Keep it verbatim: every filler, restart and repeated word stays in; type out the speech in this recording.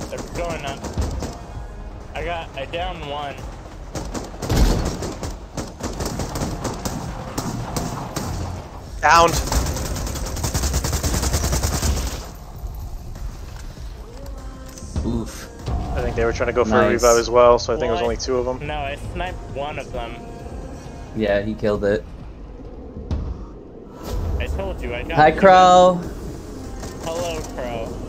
They're going up. I got, I downed one. Downed. Oof. I think they were trying to go for Nice. a revive as well, so I think Well, it was only two of them. No, I sniped one of them. Yeah, he killed it. I told you, I got Hi, you. Crow. Hello, Crow.